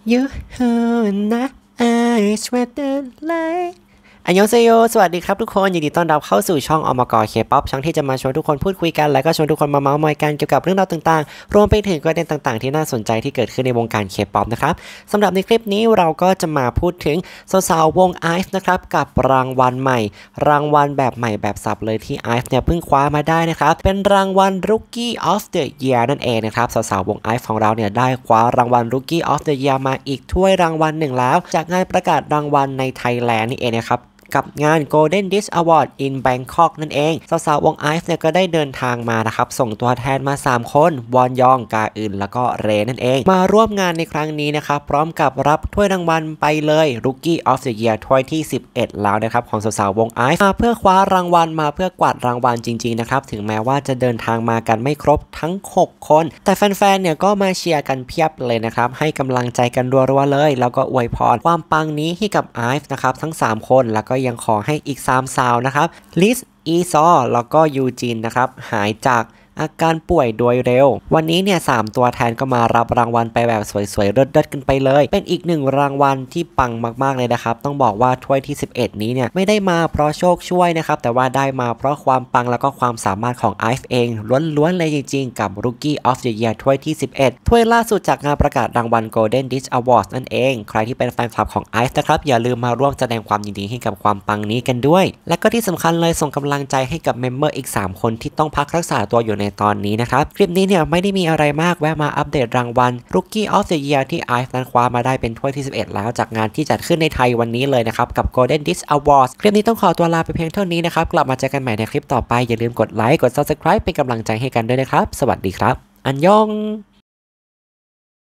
You na I sweat the light อันยองเซโยสวัสดีครับทุกคนยินดีต้อนรับเข้าสู่ช่องอมกเคป๊อปช่องที่จะมาชวนทุกคนพูดคุยกันและก็ชวนทุกคนมาเมาท์มอยกันเกี่ยวกับเรื่องราวต่างๆรวมไปถึงประเด็นต่างๆที่น่าสนใจที่เกิดขึ้นในวงการเคป๊อปนะครับสำหรับในคลิปนี้เราก็จะมาพูดถึงสาวๆวง IVE นะครับกับรางวัลใหม่รางวัลแบบใหม่แบบสับเลยที่ IVE เนี่ยเพิ่งคว้ามาได้นะครับเป็นรางวัล Rookie of the Year นั่นเองนะครับสาวๆวง IVE ของเราเนี่ยได้คว้ารางวัล Rookie of the Year มาอีกถ้วยรางวัลหนึ่งแล้วจากงานประกาศรางวัลในไทยแลนด์นี่เองนะครับกับงาน Golden Disc Award in Bangkok นั่นเองสาวๆวง IVE เนี่ยก็ได้เดินทางมานะครับส่งตัวแทนมา3คนวอนยองกาอึนแล้วก็เรนั่นเองมาร่วมงานในครั้งนี้นะครับพร้อมกับรับถ้วยรางวัลไปเลย Rookie of the Year ถ้วยที่11แล้วนะครับของสาวๆวง IVE มาเพื่อคว้ารางวัลมาเพื่อกวาดรางวัลจริงๆนะครับถึงแม้ว่าจะเดินทางมากันไม่ครบทั้ง6คนแต่แฟนๆเนี่ยก็มาเชียร์กันเพียบเลยนะครับให้กำลังใจกันรัวๆเลยแล้วก็อวยพรความปังนี้ให้กับ IVE นะครับทั้ง3คนแล้วก็ยังขอให้อีก3สาวนะครับลิซอีซอแล้วก็ยูจินนะครับหายจากอาการป่วยโดยเร็ววันนี้เนี่ย3ตัวแทนก็มารับรางวัลไปแบบสวยๆเลิศๆกันไปเลยเป็นอีก1รางวัลที่ปังมากๆเลยนะครับต้องบอกว่าถ้วยที่11นี้เนี่ยไม่ได้มาเพราะโชคช่วยนะครับแต่ว่าได้มาเพราะความปังแล้วก็ความสามารถของ IVE เองล้วนๆเลยจริงๆกับ Rookie of the Year ถ้วยที่11ถ้วยล่าสุดจากงานประกาศรางวัล Golden Disc Awards นั่นเองใครที่เป็นแฟนคลับของ IVE นะครับอย่าลืมมาร่วมแสดงความยินดีให้กับความปังนี้กันด้วยและก็ที่สำคัญเลยส่งกำลังใจให้กับเมมเบอร์อีก3คนที่ต้องพักรักษาตัวอยู่ในตอนนี้นะครับคลิปนี้เนี่ยไม่ได้มีอะไรมากแวะมาอัปเดตรางวัล Rookie of the Year ที่ IVE นั้นคว้ามาได้เป็นถ้วยที่11แล้วจากงานที่จัดขึ้นในไทยวันนี้เลยนะครับกับ Golden Disc Awards คลิปนี้ต้องขอตัวลาไปเพียงเท่านี้นะครับกลับมาเจอกันใหม่ในคลิปต่อไปอย่าลืมกดไลค์กด Subscribe เป็นกำลังใจให้กันด้วยนะครับสวัสดีครับอันยอง